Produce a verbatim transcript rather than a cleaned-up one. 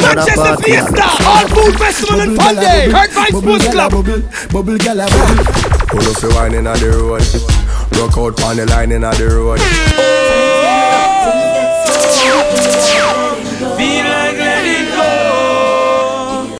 Manchester Fiesta, All Food Festival and Fun Day, Earth Vibes Sports Club. Bubble gala bubble. Pull up the wine in the road. Rock out on the line in the road.